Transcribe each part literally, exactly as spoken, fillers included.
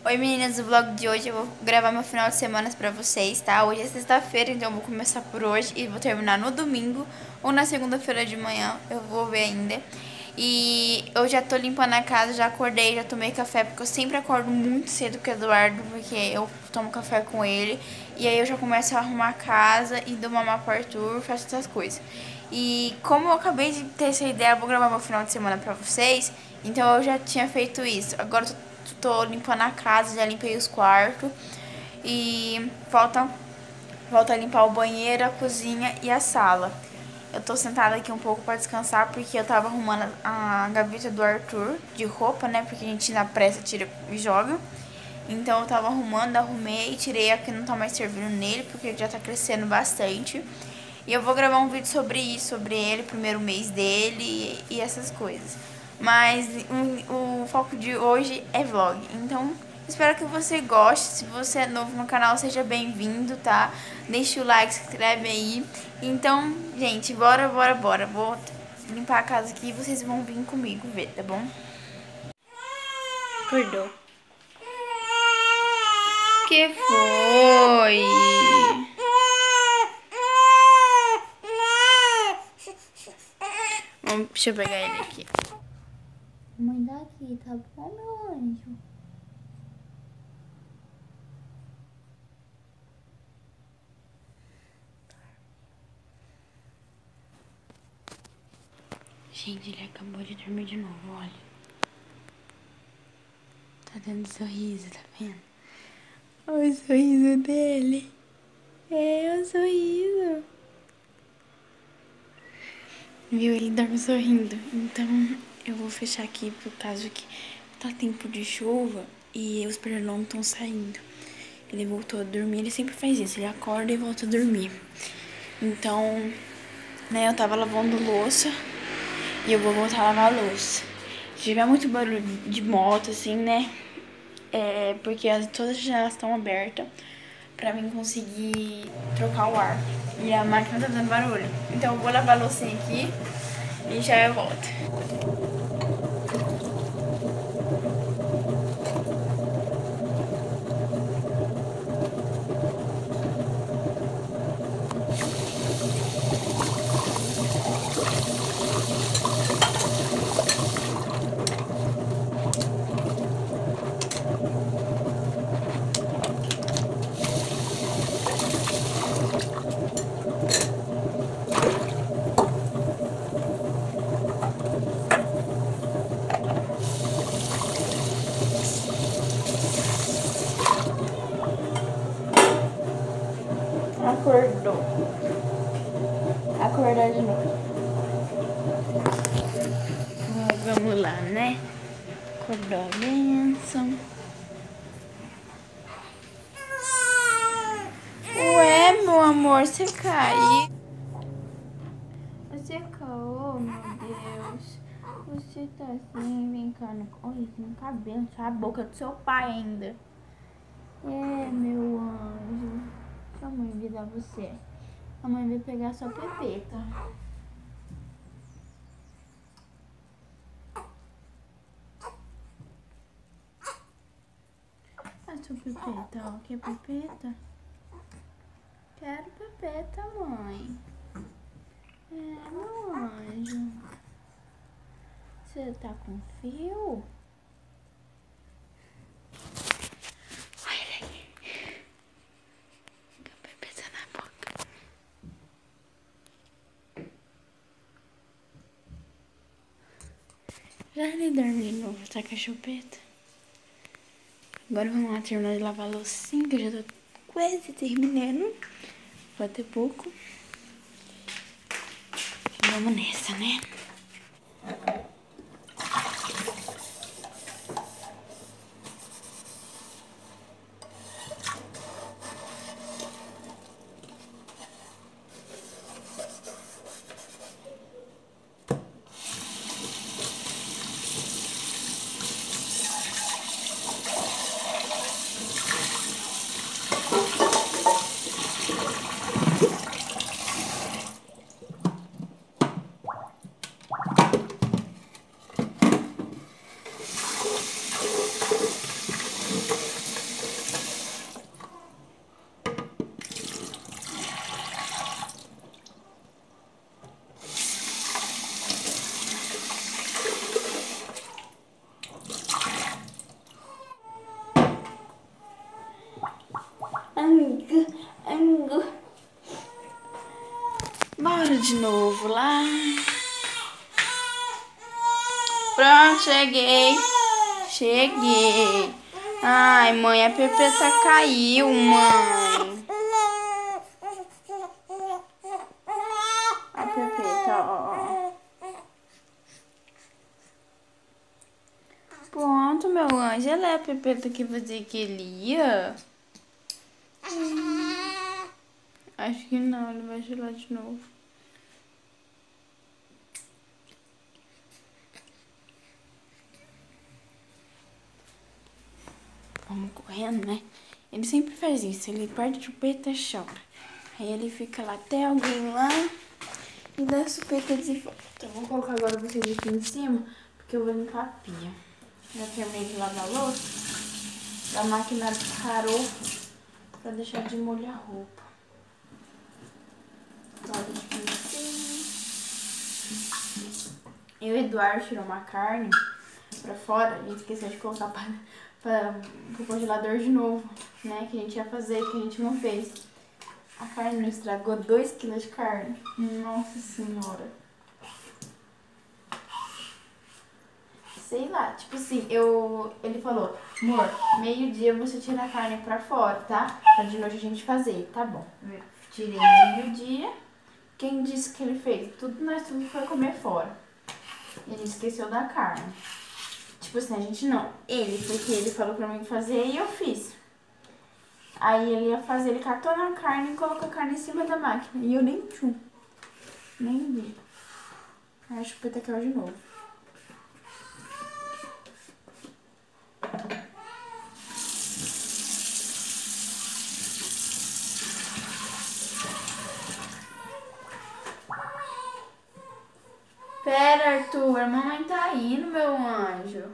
Oi meninas, o vlog de hoje eu vou gravar meu final de semana pra vocês, tá? Hoje é sexta-feira, então eu vou começar por hoje e vou terminar no domingo ou na segunda-feira de manhã, eu vou ver ainda. E eu já tô limpando a casa, já acordei, já tomei café, porque eu sempre acordo muito cedo com o Eduardo, porque eu tomo café com ele. E aí eu já começo a arrumar a casa e dou mamar pro Arthur, faço essas coisas. E como eu acabei de ter essa ideia, eu vou gravar meu final de semana pra vocês, então eu já tinha feito isso. Agora eu tô, tô limpando a casa, já limpei os quartos. E falta, falta limpar o banheiro, a cozinha e a sala. Eu tô sentada aqui um pouco pra descansar, porque eu tava arrumando a gaveta do Arthur de roupa, né? Porque a gente na pressa tira e joga. Então eu tava arrumando, arrumei, tirei a que não tá mais servindo nele, porque ele já tá crescendo bastante. E eu vou gravar um vídeo sobre isso, sobre ele, primeiro mês dele e, e essas coisas. Mas um, o foco de hoje é vlog, então espero que você goste. Se você é novo no canal, seja bem-vindo, tá? Deixa o like, se inscreve aí. Então, gente, bora, bora, bora. Vou limpar a casa aqui e vocês vão vir comigo ver, tá bom? Acordou. Que foi? Vamos, deixa eu pegar ele aqui. Mãe, daqui, tá bom, meu anjo? Gente, ele acabou de dormir de novo, olha. Tá dando sorriso, tá vendo? Olha o sorriso dele. É o sorriso. Viu? Ele dorme sorrindo. Então, eu vou fechar aqui por causa que tá tempo de chuva e os pernilongos estão saindo. Ele voltou a dormir, ele sempre faz isso. Ele acorda e volta a dormir. Então, né, eu tava lavando louça e eu vou voltar a lavar a louça. Se tiver muito barulho de moto, assim, né, é porque as, todas as janelas estão abertas pra mim conseguir trocar o ar. E a máquina tá dando barulho. Então eu vou lavar a loucinha aqui e já eu volto. Acordou. Acordar de novo. Vamos lá, né? Acordou a bênção. Ué, meu amor, você caiu. Você caiu, meu Deus. Você tá assim, brincando. Olha, tem um cabelo, sua boca do seu pai ainda. É, meu anjo. Sua mãe vai dar você. A mãe vai pegar sua pepeta. A sua pepeta, ó. Quer pepeta? Quero pepeta, mãe. É, meu anjo. Você tá com fio? Olha aqui. Com a pepeta na boca. Já ele dorme de novo, tá com a chupeta? Agora vamos lá terminar de lavar a loucinha, que eu já tô quase terminando. Falta pouco. Vamos nessa, né? de novo lá. Pronto, cheguei. Cheguei. Ai, mãe, a Pepeta caiu, mãe. A Pepeta, ó. Pronto, meu anjo. Ela é a Pepeta que você queria? Hum. Acho que não, ele vai chorar de novo. Vamos correndo, né? Ele sempre faz isso. Ele perde a chupeta e chora. Aí ele fica lá até alguém lá e dá a chupeta de volta. Então, vou colocar agora vocês aqui em cima, porque eu vou limpar a pia. Já terminei de lavar a louça. A máquina parou pra deixar de molhar a roupa. Agora aqui em cima. E o Eduardo tirou uma carne pra fora. A gente esqueceu de colocar pra, pra, pro congelador de novo, né? Que a gente ia fazer, que a gente não fez. A carne não estragou, dois quilos de carne. Nossa senhora. Sei lá, tipo assim, eu... Ele falou, amor, meio-dia você tira a carne pra fora, tá? Pra de noite a gente fazer, tá bom. Tirei meio-dia. Quem disse que ele fez? Tudo nós tudo foi comer fora. E a gente esqueceu da carne. Tipo assim, a gente não. Ele, porque ele falou pra mim fazer e eu fiz. Aí ele ia fazer, ele catou na carne e colocou a carne em cima da máquina. E eu nem tchum. Nem vi. Aí a chupeta caiu de novo. Pera, Arthur, a mamãe tá indo, meu anjo.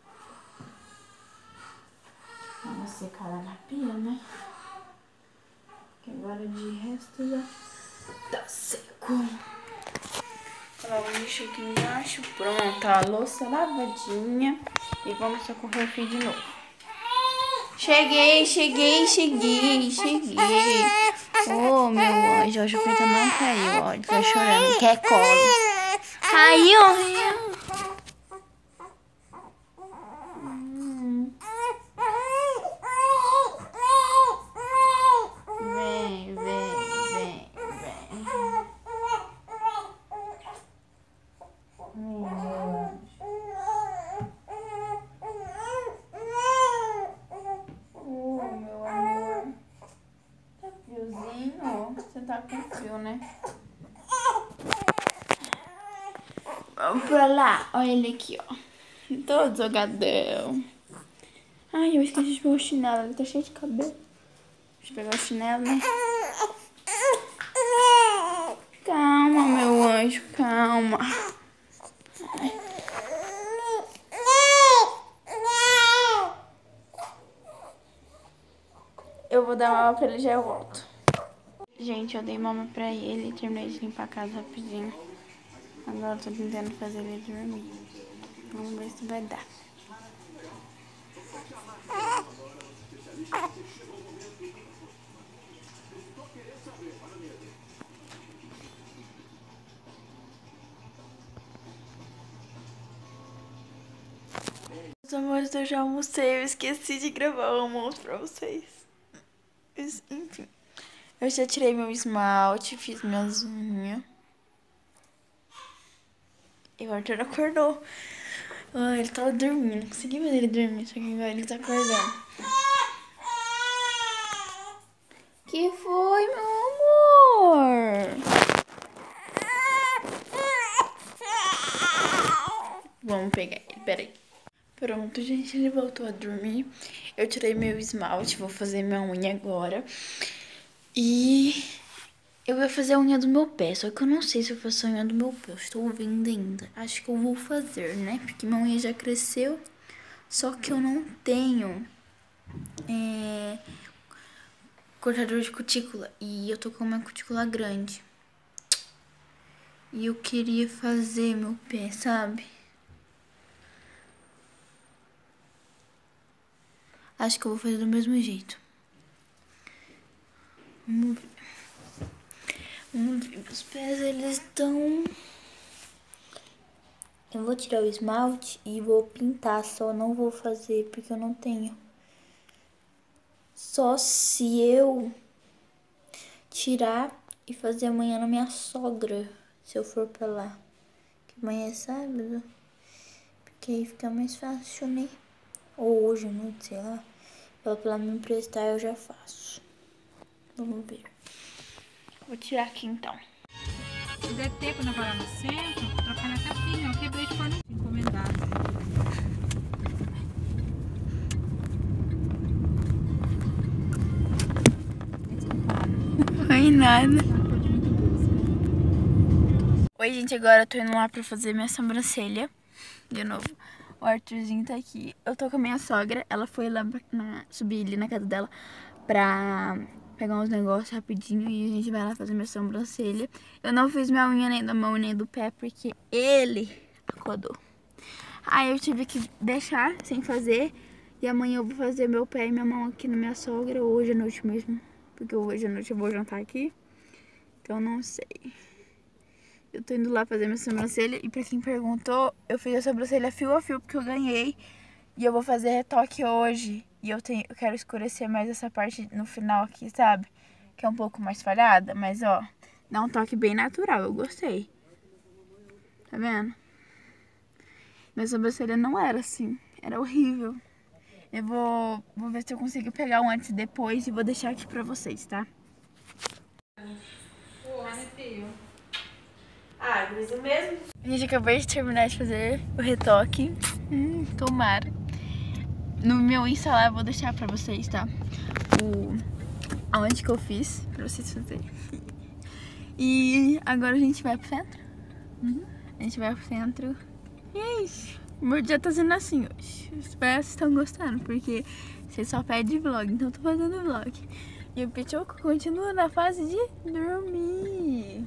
Vamos secar lá na pia, né? Que agora de resto já tá seco. Coloca o lixo aqui embaixo. Pronto, a louça lavadinha. E vamos socorrer o fio de novo. Cheguei, cheguei, cheguei, cheguei. Oh, meu anjo, a chupeta não caiu, ó. Ele tá chorando, quer colo. Caiu. Hum. Vem, vem, vem, vem. Hum. Oh, meu amor. Tá friozinho? Você tá com frio, né? Vamos pra lá. Olha ele aqui, ó. Todo jogadão. Ai, eu esqueci de pegar o chinelo. Ele tá cheio de cabelo. Deixa eu pegar o chinelo, né? Calma, meu anjo. Calma. Eu vou dar mama pra ele e já eu volto. Gente, eu dei mama pra ele e terminei de limpar a casa rapidinho. Agora eu tô tentando fazer ele dormir. Vamos ver se vai dar. Meus amores, eu já almocei. Eu esqueci de gravar o almoço pra vocês. Enfim. Eu já tirei meu esmalte, fiz minhas unhas. E o Arthur acordou. Ah, ele tava dormindo. Não consegui ver ele dormir, só que agora ele tá acordando. Que foi, meu amor? Vamos pegar ele, peraí. Pronto, gente, ele voltou a dormir. Eu tirei meu esmalte, vou fazer minha unha agora. E eu vou fazer a unha do meu pé, só que eu não sei se eu faço a unha do meu pé. Eu estou vendo ainda. Acho que eu vou fazer, né? Porque minha unha já cresceu. Só que eu não tenho é, cortador de cutícula. E eu tô com uma cutícula grande. E eu queria fazer meu pé, sabe? Acho que eu vou fazer do mesmo jeito. Vamos ver. Hum, os pés, eles estão... Eu vou tirar o esmalte e vou pintar, só não vou fazer porque eu não tenho. Só se eu tirar e fazer amanhã na minha sogra, se eu for pra lá. Que amanhã é sábado, porque aí fica mais fácil, né? Ou hoje à noite, sei lá. Ela pra me emprestar, eu já faço. Vamos ver. Vou tirar aqui então. Se der tempo na varar no centro, trocar na capinha. Eu quebrei de forno encomendado. Foi nada. Oi, gente, agora eu tô indo lá pra fazer minha sobrancelha. De novo. O Arthurzinho tá aqui. Eu tô com a minha sogra. Ela foi lá pra, na, subir ali na casa dela pra pegar uns negócios rapidinho. E a gente vai lá fazer minha sobrancelha. Eu não fiz minha unha nem da mão nem do pé porque ele acordou. Aí eu tive que deixar sem fazer. E amanhã eu vou fazer meu pé e minha mão aqui na minha sogra. Hoje à noite mesmo. Porque hoje à noite eu vou jantar aqui. Então não sei. Eu tô indo lá fazer minha sobrancelha. E pra quem perguntou, eu fiz a sobrancelha fio a fio porque eu ganhei. E eu vou fazer retoque hoje. E eu, tenho, eu quero escurecer mais essa parte no final aqui, sabe? Que é um pouco mais falhada. Mas ó, dá um toque bem natural. Eu gostei. Tá vendo? Minha sobrancelha não era assim. Era horrível. Eu vou, vou ver se eu consigo pegar um antes e depois. E vou deixar aqui pra vocês, tá? Porra, né, filho? Ah, mas o mesmo. A gente acabou de terminar de fazer o retoque. Hum, tomara. No meu Insta lá eu vou deixar pra vocês, tá? O... Aonde que eu fiz, pra vocês fazerem. E agora a gente vai pro centro. Uhum. A gente vai pro centro. E é isso. O meu dia tá sendo assim hoje. Espero que vocês estão gostando, porque vocês só pedem vlog, então eu tô fazendo vlog. E o Pichoco continua na fase de dormir.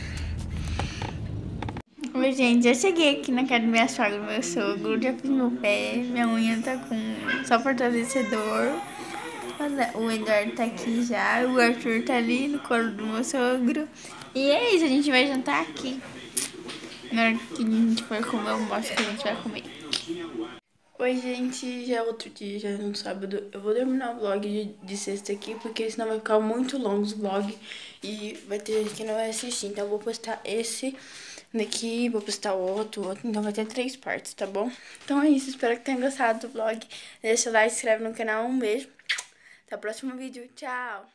Oi, gente, eu cheguei aqui na casa da minha sogra, meu sogro, já fiz meu pé, minha unha tá com só fortalecedor. O Eduardo tá aqui já, o Arthur tá ali no colo do meu sogro. E é isso, a gente vai jantar aqui. Na hora que a gente for comer, eu mostro o que a gente vai comer. Oi, gente, já é outro dia, já é no sábado. Eu vou terminar o vlog de, de sexta aqui, porque senão vai ficar muito longo os vlogs e vai ter gente que não vai assistir. Então eu vou postar esse daqui, vou postar outro, outro, então vai ter três partes, tá bom? Então é isso, espero que tenham gostado do vlog. Deixa o like, se inscreve no canal, um beijo. Até o próximo vídeo, tchau!